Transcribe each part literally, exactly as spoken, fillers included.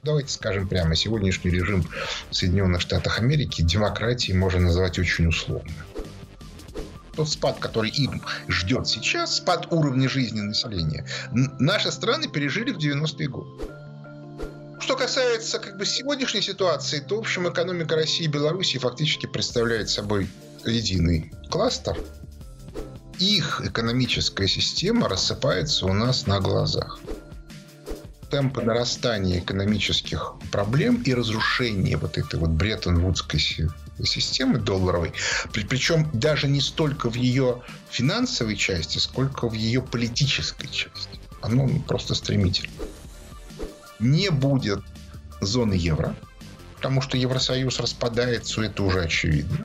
Давайте скажем прямо, сегодняшний режим в Соединенных Штатах Америки демократией можно назвать очень условно. Тот спад, который им ждет сейчас, спад уровня жизни населения, наши страны пережили в девяностые годы. Что касается как бы сегодняшней ситуации, то, в общем, экономика России и Белоруссии фактически представляет собой единый кластер. Их экономическая система рассыпается у нас на глазах. Темпы нарастания экономических проблем и разрушения вот этой вот Бреттон-Вудской системы долларовой, причем даже не столько в ее финансовой части, сколько в ее политической части. Оно просто стремительно. Не будет зоны евро, потому что Евросоюз распадается, это уже очевидно.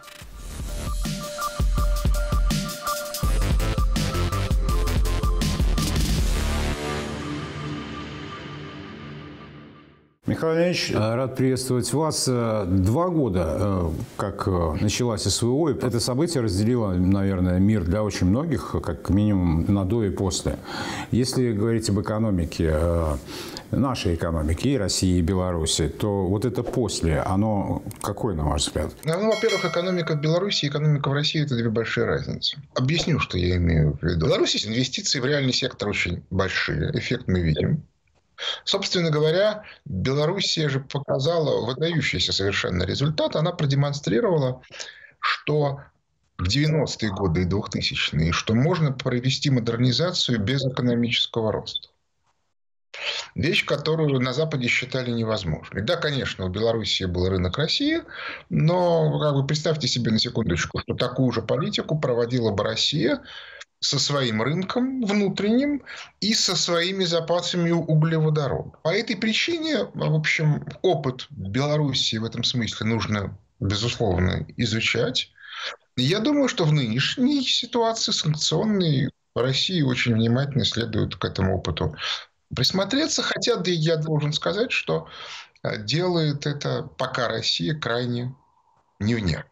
Михаил Леонидович, рад приветствовать вас. Два года, как началась СВО, это событие разделило, наверное, мир для очень многих, как минимум на до и после. Если говорить об экономике, нашей экономики, и России, и Беларуси, то вот это после, оно какое, на ваш взгляд? Ну, во-первых, экономика в Беларуси и экономика в России – это две большие разницы. Объясню, что я имею в виду. В Беларуси инвестиции в реальный сектор очень большие. Эффект мы видим. Собственно говоря, Белоруссия же показала выдающийся совершенно результат. Она продемонстрировала, что в девяностые годы и двухтысячные, что можно провести модернизацию без экономического роста. Вещь, которую на Западе считали невозможной. Да, конечно, у Белоруссии был рынок России, но как бы представьте себе на секундочку, что такую же политику проводила бы Россия со своим рынком внутренним и со своими запасами углеводородов. По этой причине, в общем, опыт Белоруссии в этом смысле нужно, безусловно, изучать. Я думаю, что в нынешней ситуации санкционной России очень внимательно следует к этому опыту присмотреться. Хотя, да, я должен сказать, что делает это пока Россия крайне невнятно.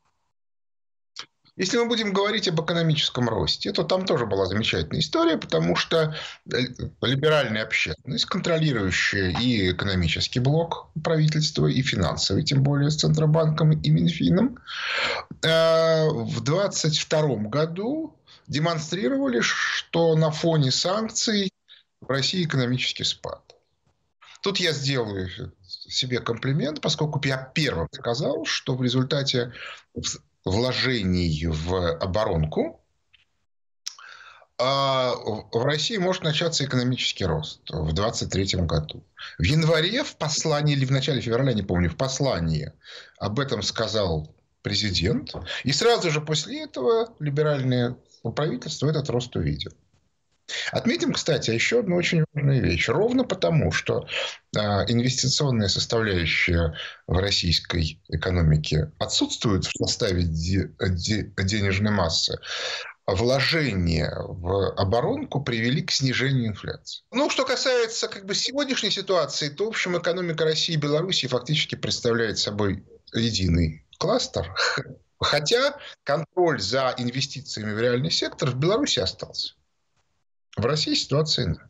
Если мы будем говорить об экономическом росте, то там тоже была замечательная история, потому что либеральная общественность, контролирующая и экономический блок правительства, и финансовый, тем более с Центробанком и Минфином, в двадцать втором году демонстрировали, что на фоне санкций в России экономический спад. Тут я сделаю себе комплимент, поскольку я первым сказал, что в результате вложений в оборонку в России может начаться экономический рост в двадцать третьем году. В январе в послании, или в начале февраля, не помню, в послании об этом сказал президент. И сразу же после этого либеральное правительство этот рост увидел. Отметим, кстати, еще одну очень важную вещь. Ровно потому, что инвестиционная составляющая в российской экономике отсутствует в составе денежной массы, вложения в оборонку привели к снижению инфляции. Ну, что касается как бы сегодняшней ситуации, то, в общем, экономика России и Белоруссии фактически представляет собой единый кластер. Хотя контроль за инвестициями в реальный сектор в Беларуси остался. В России ситуация иная.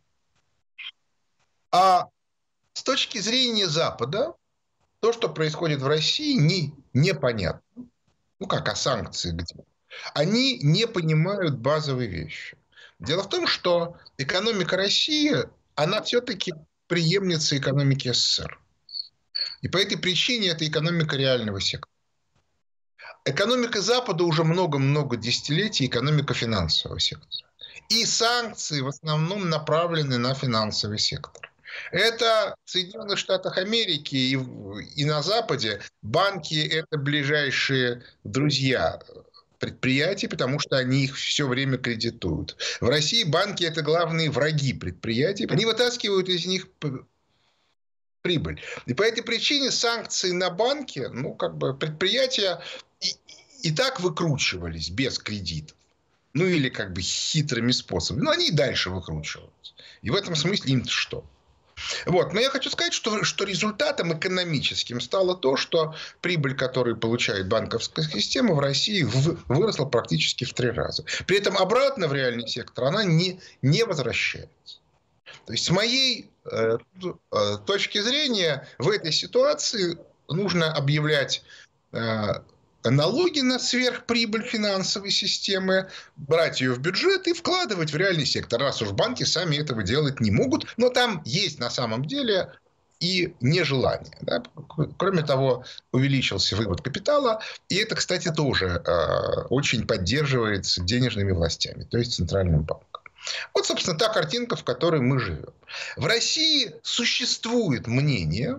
А с точки зрения Запада, то, что происходит в России, не, непонятно. Ну, как, а санкции где? Они не понимают базовые вещи. Дело в том, что экономика России, она все-таки преемница экономики СССР. И по этой причине это экономика реального сектора. Экономика Запада уже много-много десятилетий экономика финансового сектора. И санкции в основном направлены на финансовый сектор. Это в Соединенных Штатах Америки и, и на Западе банки – это ближайшие друзья предприятий, потому что они их все время кредитуют. В России банки – это главные враги предприятий. Они вытаскивают из них прибыль. И по этой причине санкции на банки, ну, как бы предприятия и, и так выкручивались без кредитов. Ну, или как бы хитрыми способами. Но они и дальше выкручиваются. И в этом смысле им-то что? Вот. Но я хочу сказать, что, что результатом экономическим стало то, что прибыль, которую получает банковская система в России, в, выросла практически в три раза. При этом обратно в реальный сектор она не, не возвращается. То есть, с моей э, точки зрения, в этой ситуации нужно объявлять э, налоги на сверхприбыль финансовой системы, брать ее в бюджет и вкладывать в реальный сектор, раз уж банки сами этого делать не могут. Но там есть на самом деле и нежелание. Да? Кроме того, увеличился вывод капитала. И это, кстати, тоже э, очень поддерживается денежными властями, то есть центральным банком. Вот, собственно, та картинка, в которой мы живем. В России существует мнение,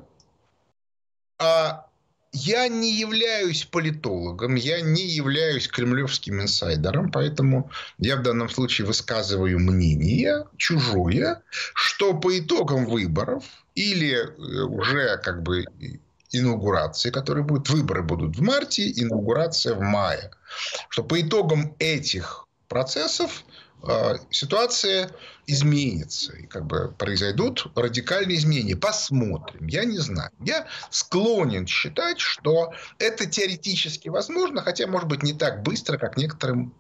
а я не являюсь политологом, я не являюсь кремлевским инсайдером, поэтому я в данном случае высказываю мнение чужое, что по итогам выборов или уже как бы инаугурации, которые будут, выборы будут в марте, инаугурация в мае, что по итогам этих процессов ситуация изменится. И как бы произойдут радикальные изменения. Посмотрим. Я не знаю. Я склонен считать, что это теоретически возможно, хотя, может быть, не так быстро, как некоторым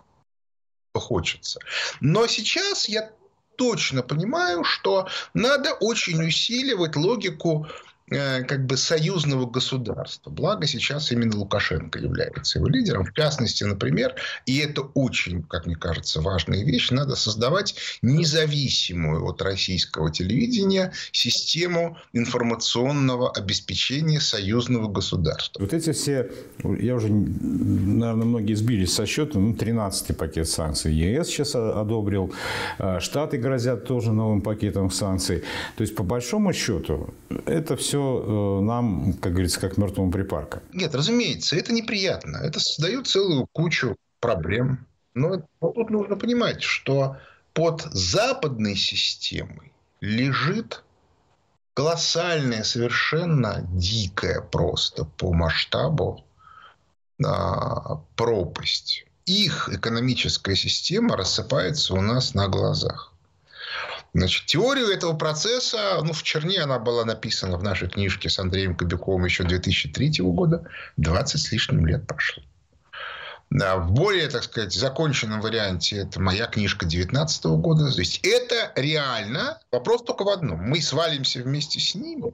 хочется. Но сейчас я точно понимаю, что надо очень усиливать логику как бы союзного государства. Благо сейчас именно Лукашенко является его лидером. В частности, например, и это очень, как мне кажется, важная вещь, надо создавать независимую от российского телевидения систему информационного обеспечения союзного государства. Вот эти все, я уже, наверное, многие сбились со счета, ну, тринадцатый пакет санкций ЕС сейчас одобрил, Штаты грозят тоже новым пакетом санкций. То есть, по большому счету, это все нам, как говорится, как мертвому припарка. Нет, разумеется, это неприятно. Это создает целую кучу проблем. Но тут нужно понимать, что под западной системой лежит колоссальная, совершенно дикая просто по масштабу а, пропасть. Их экономическая система рассыпается у нас на глазах. Значит, теорию этого процесса, ну, в черне она была написана в нашей книжке с Андреем Кобяковым еще две тысячи третьего года. двадцать с лишним лет прошло. Да, в более, так сказать, законченном варианте это моя книжка две тысячи девятнадцатого года. То есть, это реально. Вопрос только в одном. Мы свалимся вместе с ними.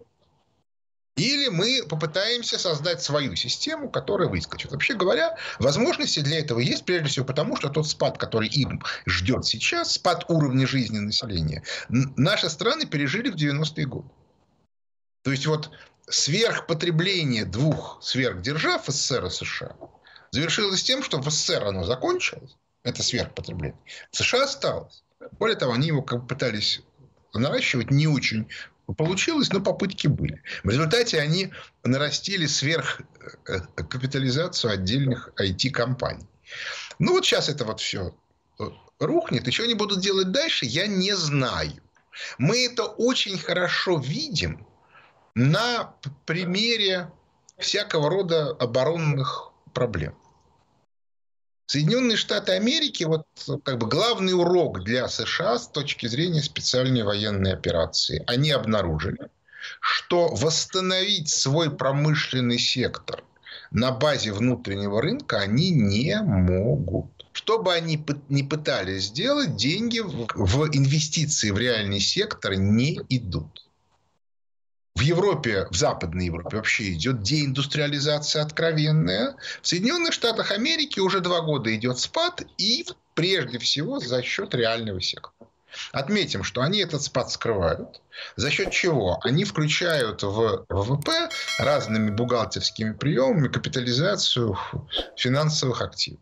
Или мы попытаемся создать свою систему, которая выскочит. Вообще говоря, возможности для этого есть, прежде всего потому, что тот спад, который им ждет сейчас, спад уровня жизни населения, наши страны пережили в девяностые годы. То есть, вот сверхпотребление двух сверхдержав СССР и США завершилось тем, что в СССР оно закончилось, это сверхпотребление, в США осталось. Более того, они его как бы пытались наращивать не очень получилось, но попытки были. В результате они нарастили сверхкапитализацию отдельных ай ти-компаний. Ну, вот сейчас это вот все рухнет. И что они будут делать дальше, я не знаю. Мы это очень хорошо видим на примере всякого рода оборонных проблем. Соединенные Штаты Америки, вот как бы главный урок для США с точки зрения специальной военной операции. Они обнаружили, что восстановить свой промышленный сектор на базе внутреннего рынка они не могут. Что бы они ни пытались сделать, деньги в инвестиции в реальный сектор не идут. В Европе, в Западной Европе вообще идет деиндустриализация откровенная. В Соединенных Штатах Америки уже два года идет спад. И прежде всего за счет реального сектора. Отметим, что они этот спад скрывают. За счет чего? Они включают в ВВП разными бухгалтерскими приемами капитализацию финансовых активов.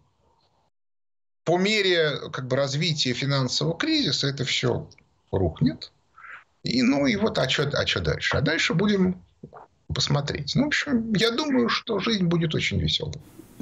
По мере как бы, развития финансового кризиса это все рухнет. И, ну, и вот, а что а что дальше? А дальше будем посмотреть. Ну, в общем, я думаю, что жизнь будет очень веселой.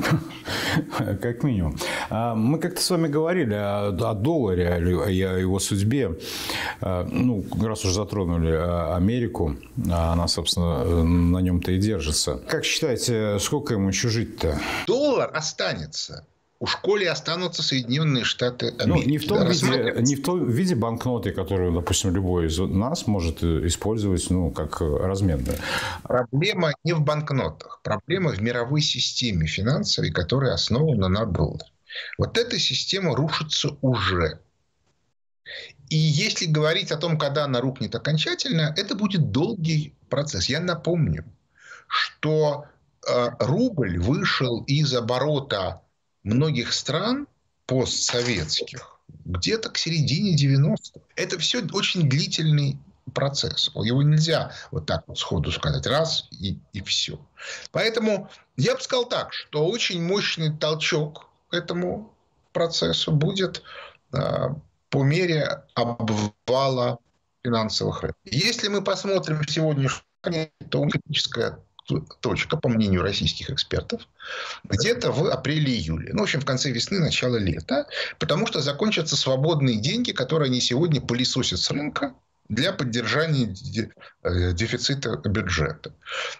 Как минимум. Мы как-то с вами говорили о, о долларе, о его судьбе. Ну, раз уж затронули Америку, она, собственно, на нем-то и держится. Как считаете, сколько ему еще жить-то? Доллар останется. У школе останутся Соединенные Штаты Америки. Ну, не, в том да, виде, не в том виде банкноты, которую, допустим, любой из нас может использовать ну, как разменную. Проблема не в банкнотах. Проблема в мировой системе финансовой, которая основана на долларе. Вот эта система рушится уже. И если говорить о том, когда она рухнет окончательно, это будет долгий процесс. Я напомню, что э, рубль вышел из оборота многих стран постсоветских где-то к середине девяностых. Это все очень длительный процесс. Его нельзя вот так вот сходу сказать. Раз и, и все. Поэтому я бы сказал так, что очень мощный толчок этому процессу будет э, по мере обвала финансовых рынков. Если мы посмотрим сегодняшнюю, то критическая точка, по мнению российских экспертов, где-то в апреле-июле. Ну, в общем, в конце весны, начало лета. Потому что закончатся свободные деньги, которые они сегодня пылесосят с рынка для поддержания дефицита бюджета.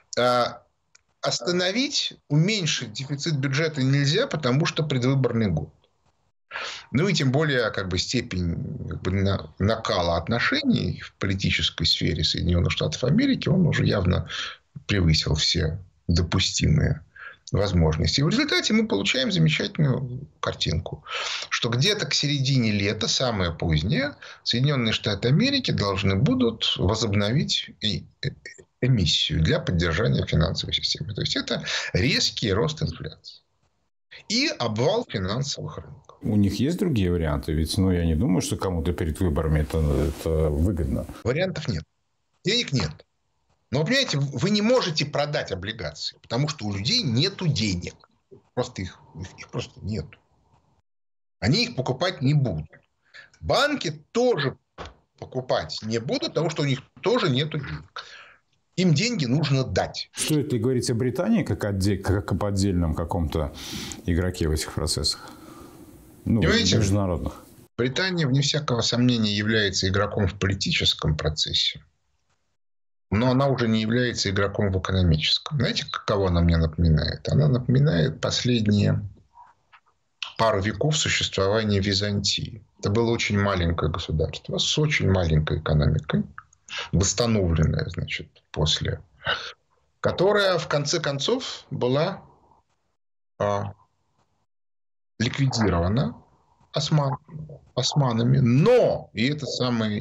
Остановить, уменьшить дефицит бюджета нельзя, потому что предвыборный год. Ну и тем более как бы, степень как бы, на, накала отношений в политической сфере Соединенных Штатов Америки, он уже явно превысил все допустимые возможности. И в результате мы получаем замечательную картинку, что где-то к середине лета, самое позднее, Соединенные Штаты Америки должны будут возобновить эмиссию для поддержания финансовой системы. То есть это резкий рост инфляции и обвал финансовых рынков. У них есть другие варианты? Ведь ну, я не думаю, что кому-то перед выборами это, это выгодно. Вариантов нет. Денег нет. Но, понимаете, вы не можете продать облигации, потому что у людей нет денег. Просто их, их просто нет. Они их покупать не будут. Банки тоже покупать не будут, потому что у них тоже нет денег. Им деньги нужно дать. Стоит ли говорить о Британии как, отдель, как об отдельном каком-то игроке в этих процессах? Ну, международных. Британия, вне всякого сомнения, является игроком в политическом процессе. Но она уже не является игроком в экономическом. Знаете, кого она мне напоминает? Она напоминает последние пару веков существования Византии. Это было очень маленькое государство с очень маленькой экономикой, восстановленная, значит, после, которая в конце концов была а, ликвидирована осман, османами. Но, и это самое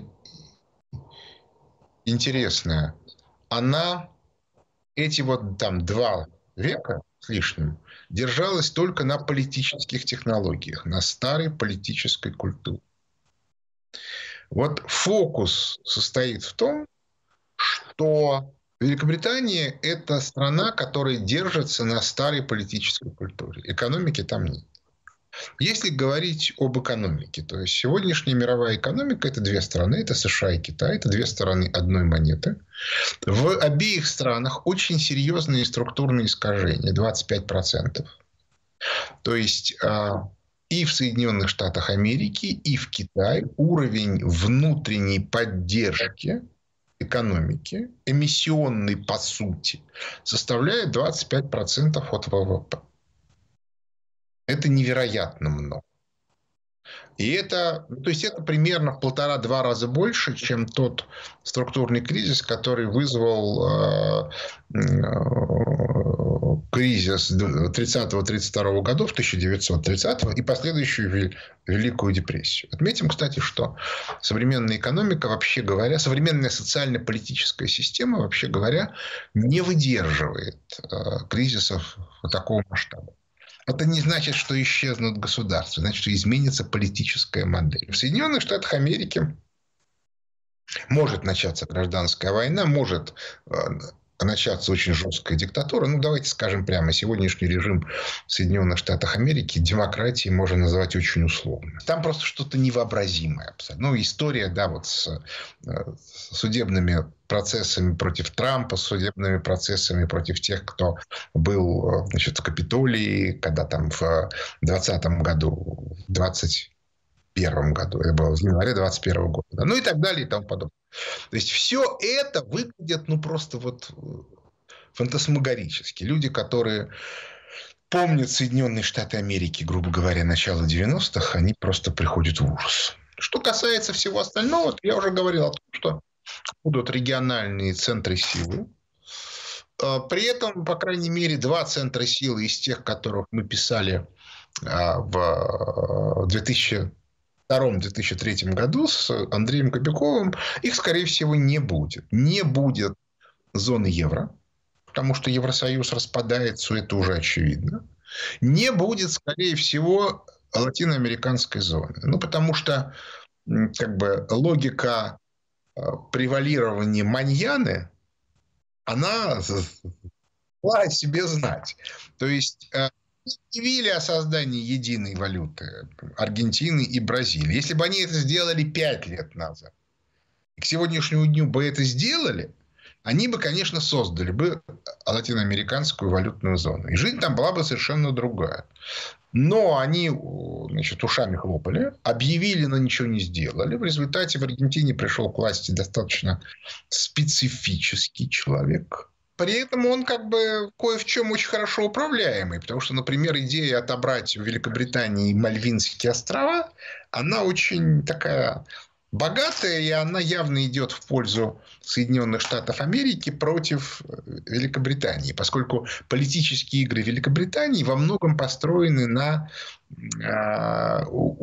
интересное, она эти вот там два века с лишним держалась только на политических технологиях, на старой политической культуре. Вот фокус состоит в том, что Великобритания – это страна, которая держится на старой политической культуре. Экономики там нет. Если говорить об экономике, то есть сегодняшняя мировая экономика – это две страны, это США и Китай, это две стороны одной монеты. В обеих странах очень серьезные структурные искажения, двадцать пять процентов. То есть и в Соединенных Штатах Америки, и в Китае уровень внутренней поддержки экономики, эмиссионной по сути, составляет двадцать пять процентов от ВВП. Это невероятно много. И это, то есть это примерно в полтора-два раза больше, чем тот структурный кризис, который вызвал э, э, кризис тридцатого-тридцать второго годов, тысяча девятьсот тридцатого, и последующую Великую депрессию. Отметим, кстати, что современная экономика, вообще говоря, современная социально-политическая система, вообще говоря, не выдерживает э, кризисов такого масштаба. Это не значит, что исчезнут государства. Значит, что изменится политическая модель. В Соединенных Штатах Америки может начаться гражданская война, может начаться очень жесткая диктатура. Ну, давайте скажем прямо, сегодняшний режим в Соединенных Штатах Америки демократией можно назвать очень условно. Там просто что-то невообразимое абсолютно. Ну, история, да, вот с, с судебными процессами против Трампа, с судебными процессами против тех, кто был, значит, в Капитолии, когда там в двадцатом году, в двадцать первом году, это было в январе двадцать первого года, ну и так далее и тому подобное. То есть все это выглядит, ну, просто вот фантасмагорически. Люди, которые помнят Соединенные Штаты Америки, грубо говоря, начала девяностых, они просто приходят в ужас. Что касается всего остального, то я уже говорил о том, что будут региональные центры силы. При этом, по крайней мере, два центра силы из тех, которых мы писали в две тысячи две тысячи третьем году с Андреем Кобяковым, их, скорее всего, не будет. Не будет зоны евро, потому что Евросоюз распадается, это уже очевидно. Не будет, скорее всего, латиноамериканской зоны. Ну, потому что как бы логика превалирования маньяны, она дала о себе знать. То есть объявили о создании единой валюты Аргентины и Бразилии. Если бы они это сделали пять лет назад, и к сегодняшнему дню бы это сделали, они бы, конечно, создали бы латиноамериканскую валютную зону. И жизнь там была бы совершенно другая. Но они, значит, ушами хлопали, объявили, но ничего не сделали. В результате в Аргентине пришел к власти достаточно специфический человек. При этом он как бы кое в чем очень хорошо управляемый. Потому что, например, идея отобрать у Великобритании Мальвинские острова, она очень такая богатая, и она явно идет в пользу Соединенных Штатов Америки против Великобритании, поскольку политические игры Великобритании во многом построены на э,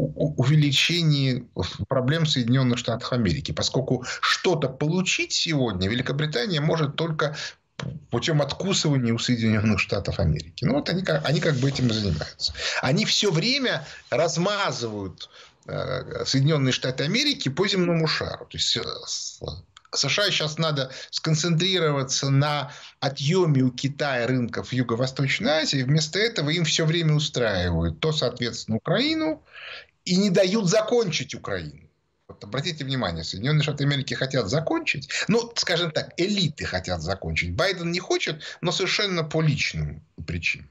увеличении проблем Соединенных Штатов Америки, поскольку что-то получить сегодня Великобритания может только путем откусывания у Соединенных Штатов Америки. Ну, вот они, они как бы этим и занимаются. Они все время размазывают Соединенные Штаты Америки по земному шару. То есть США сейчас надо сконцентрироваться на отъеме у Китая рынков в Юго-Восточной Азии. Вместо этого им все время устраивают то, соответственно, Украину и не дают закончить Украину. Вот обратите внимание, Соединенные Штаты Америки хотят закончить, ну, скажем так, элиты хотят закончить. Байден не хочет, но совершенно по личным причинам.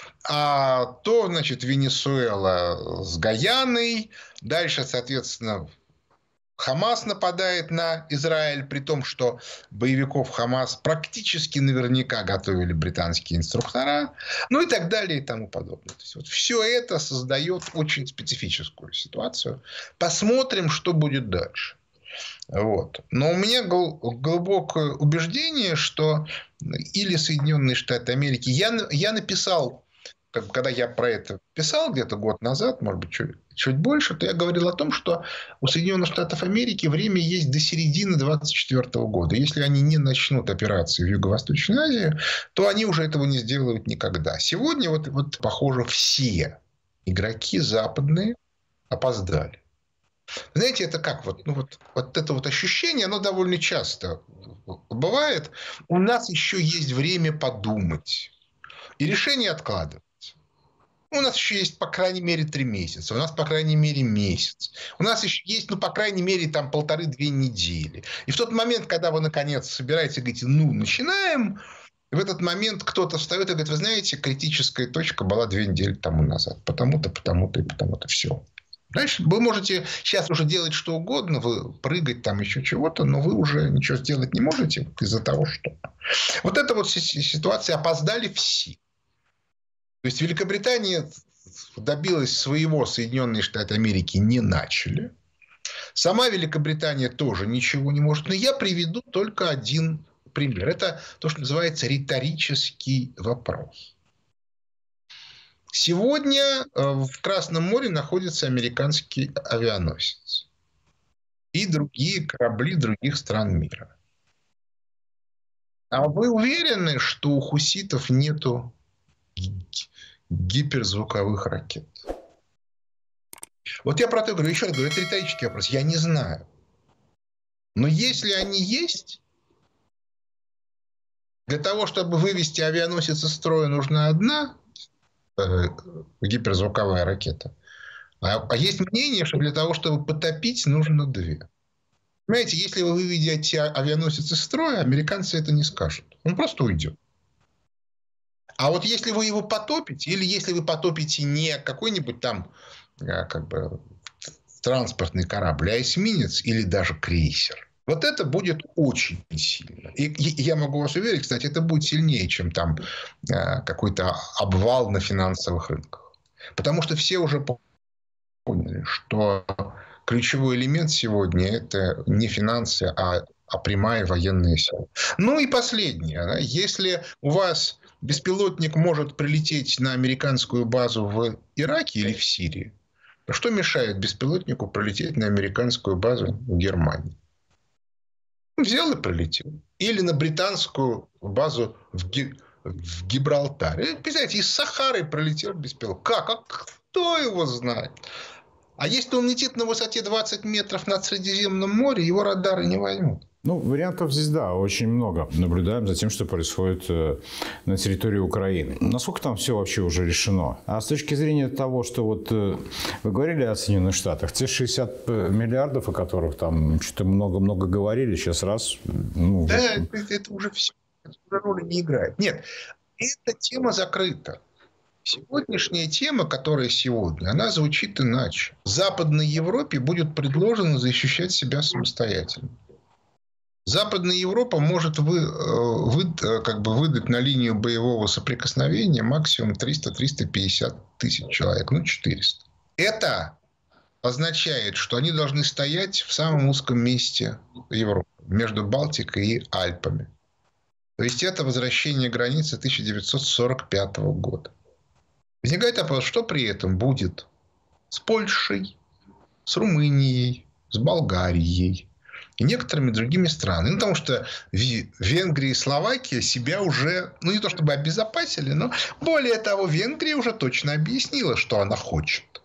А то, значит, Венесуэла с Гаяной. Дальше, соответственно, Хамас нападает на Израиль, при том, что боевиков Хамас практически наверняка готовили британские инструктора. Ну, и так далее, и тому подобное. То есть, вот все это создает очень специфическую ситуацию. Посмотрим, что будет дальше. Вот. Но у меня глубокое убеждение, что или Соединенные Штаты Америки... Я, я написал, когда я про это писал где-то год назад, может быть, чуть, чуть больше, то я говорил о том, что у Соединенных Штатов Америки время есть до середины две тысячи двадцать четвёртого года. Если они не начнут операции в Юго-Восточной Азии, то они уже этого не сделают никогда. Сегодня, вот, вот похоже, все игроки западные опоздали. Знаете, это как? Вот, ну, вот, вот это вот ощущение, оно довольно часто бывает. У нас еще есть время подумать. И решение откладывается. У нас еще есть, по крайней мере, три месяца. У нас, по крайней мере, месяц. У нас еще есть, ну, по крайней мере, там полторы-две недели. И в тот момент, когда вы, наконец, собираетесь и говорите, ну, начинаем, в этот момент кто-то встает и говорит, вы знаете, критическая точка была две недели тому назад. Потому-то, потому-то и потому-то. Все. Дальше вы можете сейчас уже делать что угодно, вы прыгать там еще чего-то, но вы уже ничего сделать не можете из-за того, что... Вот эта вот ситуация, опоздали все. То есть Великобритания добилась своего, Соединенные Штаты Америки не начали. Сама Великобритания тоже ничего не может. Но я приведу только один пример. Это то, что называется риторический вопрос. Сегодня в Красном море находится американский авианосец и другие корабли других стран мира. А вы уверены, что у хуситов нету гиперзвуковых ракет? Вот я про это говорю. Еще раз говорю, это риторический вопрос. Я не знаю. Но если они есть, для того, чтобы вывести авианосец из строя, нужна одна гиперзвуковая ракета. А, а есть мнение, что для того, чтобы потопить, нужно две. Понимаете, если вы выведете авианосец из строя, американцы это не скажут. Он просто уйдет. А вот если вы его потопите, или если вы потопите не какой-нибудь там как бы транспортный корабль, а эсминец или даже крейсер, вот это будет очень сильно. И, и я могу вас уверить, кстати, это будет сильнее, чем там э, какой-то обвал на финансовых рынках. Потому что все уже поняли, что ключевой элемент сегодня это не финансы, а, а прямая военная сила. Ну и последнее. Да, если у вас беспилотник может прилететь на американскую базу в Ираке или в Сирии, А что мешает беспилотнику пролететь на американскую базу в Германии? Взял и пролетел. Или на британскую базу в, Ги... в Гибралтаре. Представляете, из Сахары пролетел беспилотник. Как? А кто его знает? А если он летит на высоте двадцать метров над Средиземным морем, его радары не возьмут. Ну, вариантов здесь, да, очень много. Наблюдаем за тем, что происходит на территории Украины. Насколько там все вообще уже решено? А с точки зрения того, что вот вы говорили о Соединенных Штатах, те шестьдесят миллиардов, о которых там что-то много-много говорили, сейчас раз... Ну, да, это, это уже все. Это уже роли не играет. Нет, эта тема закрыта. Сегодняшняя тема, которая сегодня, она звучит иначе. Западной Европе будет предложено защищать себя самостоятельно. Западная Европа может вы, вы, как бы выдать на линию боевого соприкосновения максимум триста - триста пятьдесят тысяч человек, ну четыреста. Это означает, что они должны стоять в самом узком месте Европы, между Балтикой и Альпами. То есть это возвращение границы тысяча девятьсот сорок пятого года. Возникает вопрос, что при этом будет с Польшей, с Румынией, с Болгарией и некоторыми другими странами. Ну, потому что Венгрия и Словакия себя уже, ну, не то чтобы обезопасили, но более того, Венгрия уже точно объяснила, что она хочет.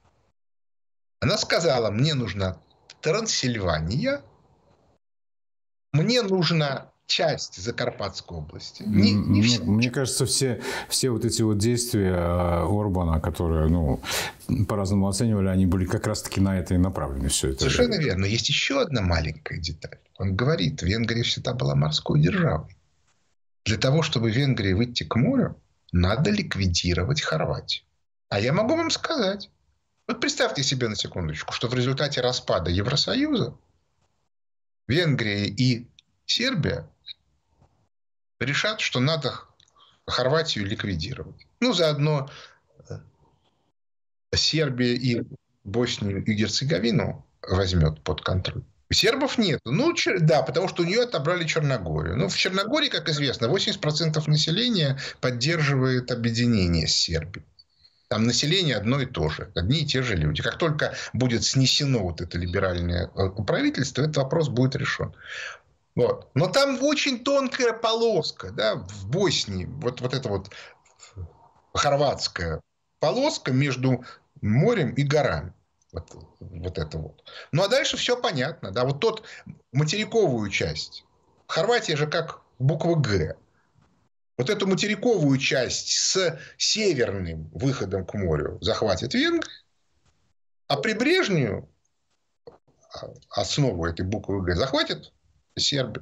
Она сказала, мне нужна Трансильвания, мне нужна часть Закарпатской области. Не, не мне, мне кажется, все, все вот эти вот действия Орбана, которые, ну, по-разному оценивали, они были как раз-таки на это и направлены. Все это. Совершенно верно. Но есть еще одна маленькая деталь. Он говорит, Венгрия всегда была морской державой. Для того, чтобы Венгрии выйти к морю, надо ликвидировать Хорватию. А я могу вам сказать. Вот представьте себе на секундочку, что в результате распада Евросоюза Венгрия и Сербия решат, что надо Хорватию ликвидировать. Ну, заодно Сербия и Боснию и Герцеговину возьмет под контроль. Сербов нет. Ну, да, потому что у нее отобрали Черногорию. Ну, в Черногории, как известно, восемьдесят процентов населения поддерживает объединение с Сербией. Там население одно и то же. Одни и те же люди. Как только будет снесено вот это либеральное правительство, этот вопрос будет решен. Вот. Но там очень тонкая полоска, да, в Боснии, вот, вот эта вот хорватская полоска между морем и горами. Вот, вот это вот. Ну, а дальше все понятно. Да, вот тот материковую часть. Хорватия же как буква «Г». Вот эту материковую часть с северным выходом к морю захватит Венгрия, а прибрежную основу этой буквы «Г» захватит Сербия.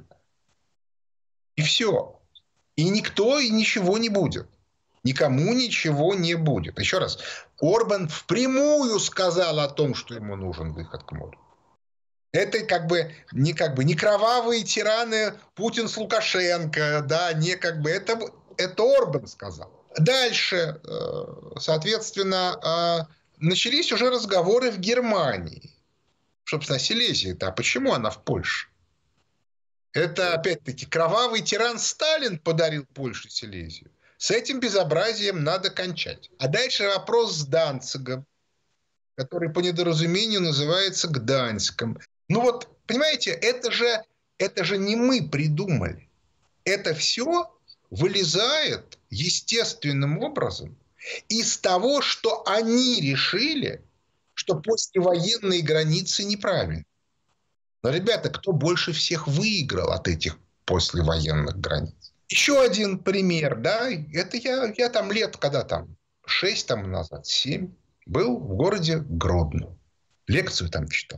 И все. И никто и ничего не будет. Никому ничего не будет. Еще раз. Орбан впрямую сказал о том, что ему нужен выход к морю. Это как бы не, как бы, не кровавые тираны Путин с Лукашенко. Да, не как бы, это, это Орбан сказал. Дальше, соответственно, начались уже разговоры в Германии. Собственно, Силезия-то. А почему она в Польше? Это, опять-таки, кровавый тиран Сталин подарил Польше Силезию. С этим безобразием надо кончать. А дальше вопрос с Данцигом, который по недоразумению называется Гданьском. Ну вот, понимаете, это же, это же не мы придумали. Это все вылезает естественным образом из того, что они решили, что послевоенные границы неправильны. Но, ребята, кто больше всех выиграл от этих послевоенных границ? Еще один пример, да, это я, я там лет, когда там, шесть там назад, семь, был в городе Гродно. Лекцию там читал.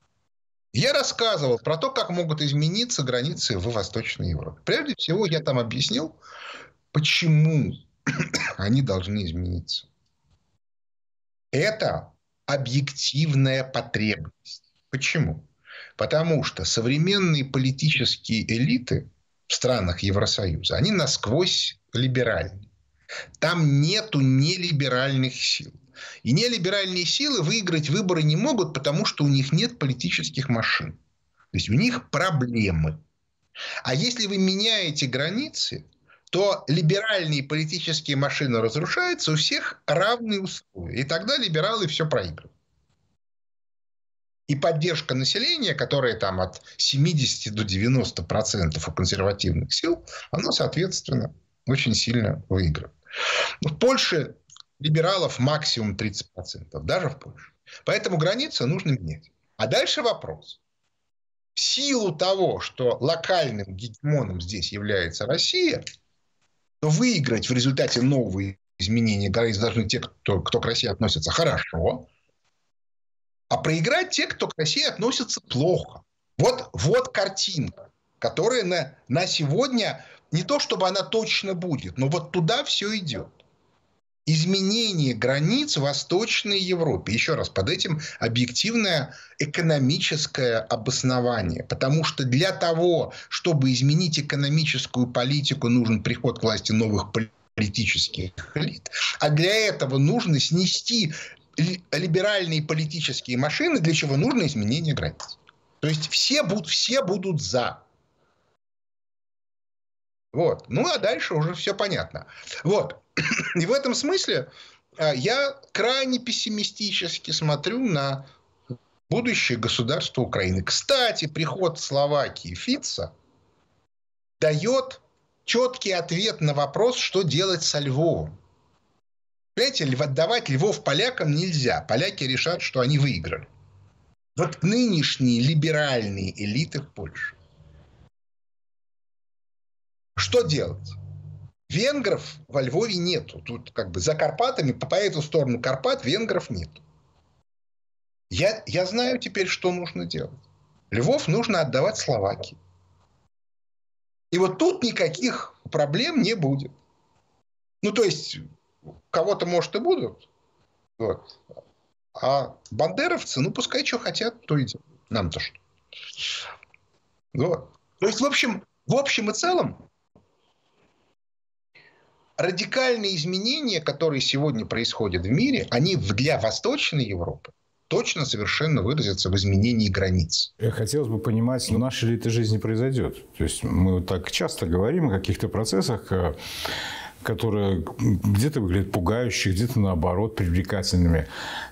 Я рассказывал про то, как могут измениться границы в Восточной Европе. Прежде всего, я там объяснил, почему они должны измениться. Это объективная потребность. Почему? Потому что современные политические элиты в странах Евросоюза, они насквозь либеральны. Там нету нелиберальных сил. И нелиберальные силы выиграть выборы не могут, потому что у них нет политических машин. То есть у них проблемы. А если вы меняете границы, то либеральные политические машины разрушаются, у всех равные условия. И тогда либералы все проигрывают. И поддержка населения, которая там от семидесяти до девяноста процентов у консервативных сил, она, соответственно, очень сильно выигрывает. В Польше либералов максимум тридцать процентов, даже в Польше. Поэтому границы нужно менять. А дальше вопрос. В силу того, что локальным гегемоном здесь является Россия, то выиграть в результате нового изменения границ должны те, кто, кто к России относится хорошо, а проиграть те, кто к России относится плохо. Вот, вот картинка, которая на, на сегодня не то, чтобы она точно будет, но вот туда все идет. Изменение границ в Восточной Европе. Еще раз, под этим объективное экономическое обоснование. Потому что для того, чтобы изменить экономическую политику, нужен приход к власти новых политических элит. А для этого нужно снести либеральные политические машины, для чего нужно изменение границ. То есть все будут, все будут за. Вот. Ну, а дальше уже все понятно. Вот. И в этом смысле я крайне пессимистически смотрю на будущее государства Украины. Кстати, приход Словакии Фица дает четкий ответ на вопрос, что делать со Львовом. Понимаете, отдавать Львов полякам нельзя. Поляки решат, что они выиграли. Вот нынешние либеральные элиты в Польше. Что делать? Венгров во Львове нету. Тут как бы за Карпатами, по эту сторону Карпат, венгров нету. Я, я знаю теперь, что нужно делать. Львов нужно отдавать Словакии. И вот тут никаких проблем не будет. Ну, то есть, кого-то, может, и будут. Вот. А бандеровцы, ну, пускай что хотят, то и делают. Нам-то что. Вот. То есть, в общем, в общем и целом, радикальные изменения, которые сегодня происходят в мире, они для Восточной Европы точно совершенно выразятся в изменении границ. Хотелось бы понимать, но наша ли эта жизнь не произойдет? То есть мы вот так часто говорим о каких-то процессах, которые где-то выглядят пугающими, где-то наоборот привлекательными.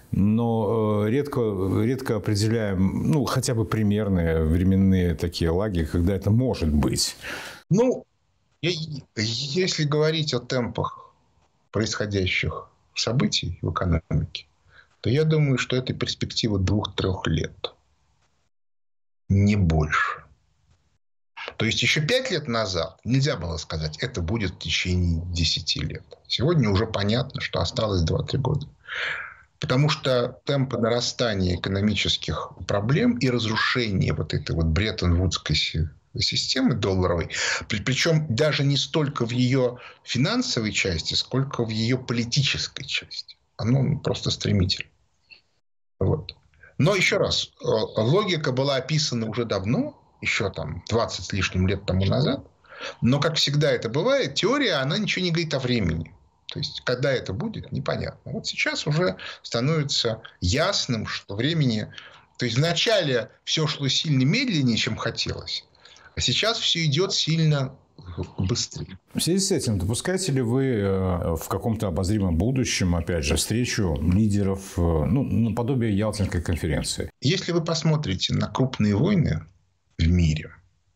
Но редко, редко определяем, ну, хотя бы примерные временные такие лаги, когда это может быть. Ну, если говорить о темпах происходящих событий в экономике, то я думаю, что это перспектива двух-трех лет. Не больше. То есть еще пять лет назад нельзя было сказать, это будет в течение десяти лет. Сегодня уже понятно, что осталось два-три года. Потому что темпы нарастания экономических проблем и разрушения вот этой вот Бреттон-Вудской системы долларовой, причем даже не столько в ее финансовой части, сколько в ее политической части. Оно просто стремительно. Вот. Но еще раз, логика была описана уже давно, еще там двадцать с лишним лет тому назад. Но, как всегда это бывает, теория, она ничего не говорит о времени. То есть, когда это будет, непонятно. Вот сейчас уже становится ясным, что времени... То есть, вначале все шло сильно медленнее, чем хотелось. А сейчас все идет сильно быстрее. В связи с этим, допускаете ли вы в каком-то обозримом будущем, опять же, встречу лидеров, ну, наподобие Ялтинской конференции? Если вы посмотрите на крупные войны в мире,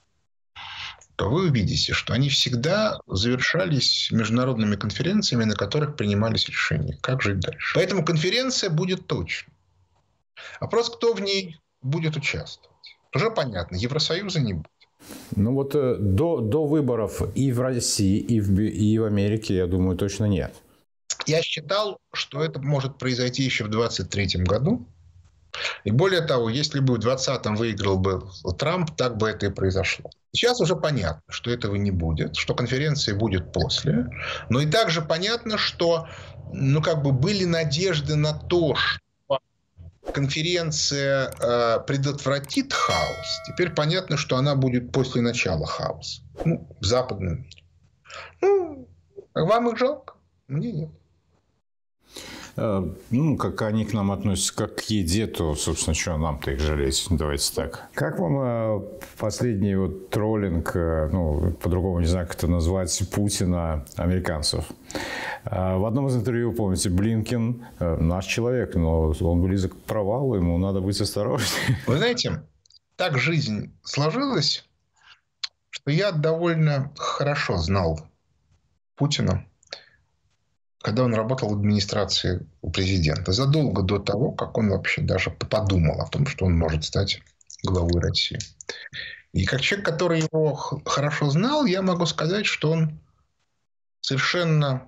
то вы увидите, что они всегда завершались международными конференциями, на которых принимались решения, как жить дальше. Поэтому конференция будет точно. Вопрос, кто в ней будет участвовать. Уже понятно, Евросоюза не будет. Ну вот до, до выборов и в России, и в, и в Америке, я думаю, точно нет. Я считал, что это может произойти еще в двадцать третьем году. И более того, если бы в двадцатом выиграл бы Трамп, так бы это и произошло. Сейчас уже понятно, что этого не будет, что конференция будет после. Но и также понятно, что ну, как бы были надежды на то, что конференция э, предотвратит хаос. Теперь понятно, что она будет после начала хаоса. Ну, в западном мире. Ну, вам их жалко? Мне нет. Ну, как они к нам относятся, как к еде, то, собственно, что нам-то их жалеть? Давайте так. Как вам последний вот троллинг, ну, по-другому не знаю, как это назвать, Путина американцев? В одном из интервью, помните, Блинкен наш человек, но он близок к провалу, ему надо быть осторожнее. Вы знаете, так жизнь сложилась, что я довольно хорошо знал Путина, когда он работал в администрации у президента, задолго до того, как он вообще даже подумал о том, что он может стать главой России. И как человек, который его хорошо знал, я могу сказать, что он совершенно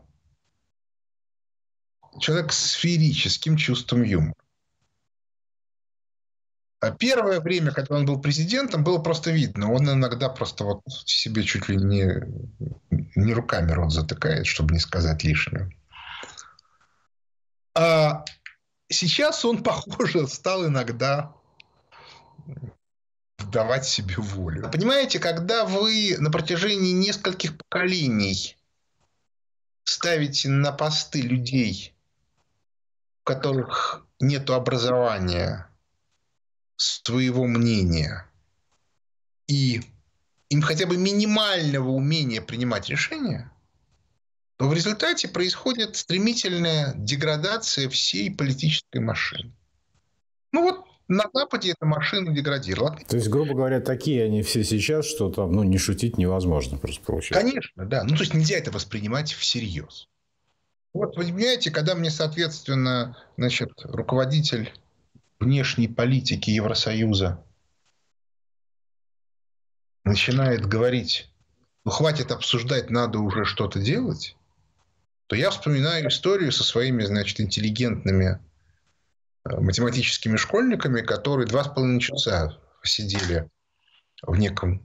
человек с сферическим чувством юмора. А первое время, когда он был президентом, было просто видно. Он иногда просто вот себе чуть ли не, не руками рот затыкает, чтобы не сказать лишнего. А сейчас он, похоже, стал иногда давать себе волю. Понимаете, когда вы на протяжении нескольких поколений ставите на посты людей, у которых нет образования, своего мнения и им хотя бы минимального умения принимать решения, то в результате происходит стремительная деградация всей политической машины. Ну вот на Западе эта машина деградировала. То есть, грубо говоря, такие они все сейчас, что там, ну, не шутить невозможно просто получается. Конечно, да. Ну, то есть нельзя это воспринимать всерьез. Вот, вы понимаете, когда мне, соответственно, значит, руководитель внешней политики Евросоюза начинает говорить, ну, хватит обсуждать, надо уже что-то делать, то я вспоминаю историю со своими, значит, интеллигентными математическими школьниками, которые два с половиной часа сидели в неком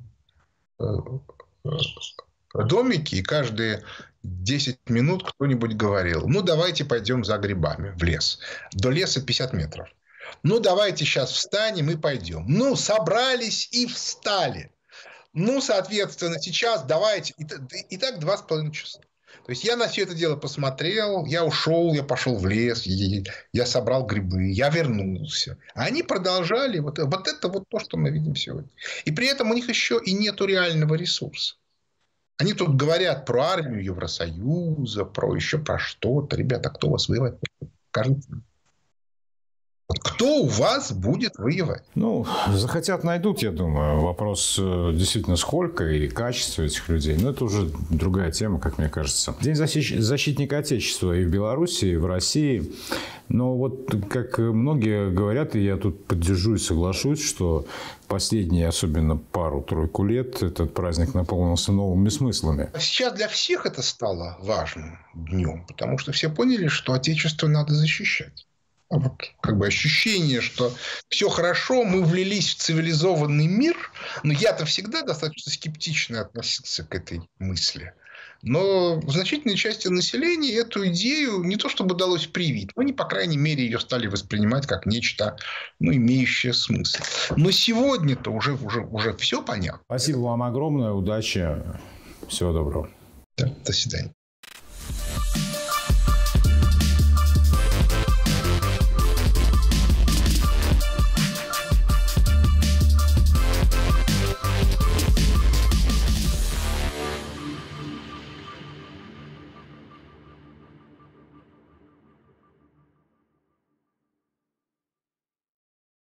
домике, и каждые десять минут кто-нибудь говорил, ну, давайте пойдем за грибами в лес. До леса пятьдесят метров. Ну, давайте сейчас встанем и пойдем. Ну, собрались и встали. Ну, соответственно, сейчас давайте. И так два с половиной часа. То есть я на все это дело посмотрел, я ушел, я пошел в лес, я собрал грибы, я вернулся. А они продолжали. Вот, вот это вот то, что мы видим сегодня. И при этом у них еще и нету реального ресурса. Они тут говорят про армию Евросоюза, про еще про что-то. Ребята, кто у вас воевать? Скажите. Кто у вас будет воевать? Ну, захотят, найдут, я думаю. Вопрос действительно сколько и качество этих людей. Но это уже другая тема, как мне кажется. День защитника Отечества и в Беларуси, и в России. Но вот, как многие говорят, и я тут поддержу и соглашусь, что последние, особенно пару-тройку лет, этот праздник наполнился новыми смыслами. Сейчас для всех это стало важным днем, потому что все поняли, что Отечество надо защищать. Вот, как бы ощущение, что все хорошо, мы влились в цивилизованный мир. Но я-то всегда достаточно скептично относился к этой мысли. Но в значительной части населения эту идею не то чтобы удалось привить, но они, по крайней мере, ее стали воспринимать как нечто, ну, имеющее смысл. Но сегодня-то уже, уже, уже все понятно. Спасибо вам огромное, удачи, всего доброго. Да, до свидания.